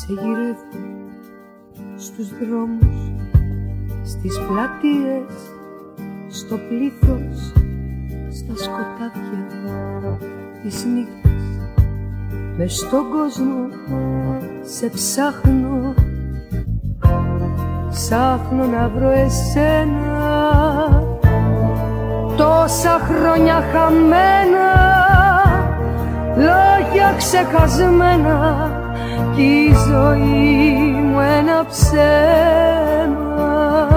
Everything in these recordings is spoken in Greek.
Σε γυρεύω στους δρόμους, στις πλατείες, στο πλήθος, στα σκοτάδια της νύχτας. Μες στον κόσμο σε ψάχνω, ψάχνω να βρω εσένα. Τόσα χρόνια χαμένα, λόγια ξεχασμένα, κι η ζωή μου ένα ψέμα.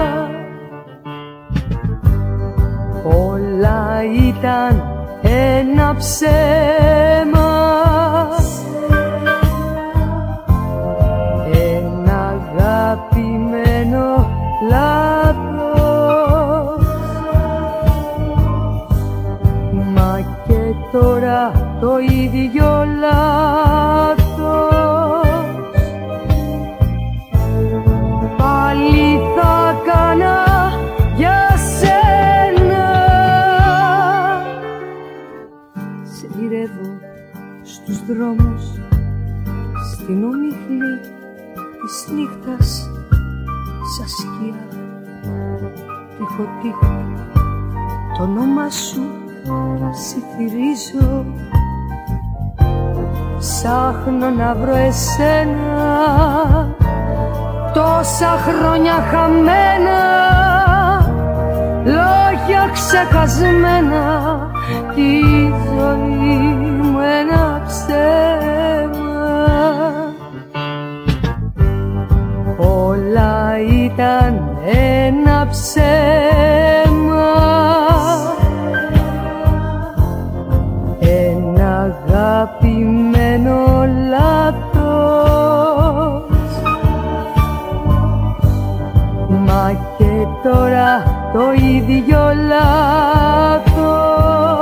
Όλα ήταν ένα ψέμα, ένα αγαπημένο λάθος. Μα και τώρα το ίδιο λάθος. Πάλι θα κάνα για σένα. Σε γυρεύω στους δρόμους, στην ομίχλη της νύχτας, σαν σκιά τείχο-τείχο το όνομα σου ψιθυρίζω. Ψάχνω να βρω εσένα, τόσα χρόνια χαμένα, λόγια ξεχασμένα, κι η ζωή μου ένα ψέμα. Όλα ήταν ένα ψέμα, ένα αγαπημένο λάθος. Μα και τώρα το ίδιο λάθος.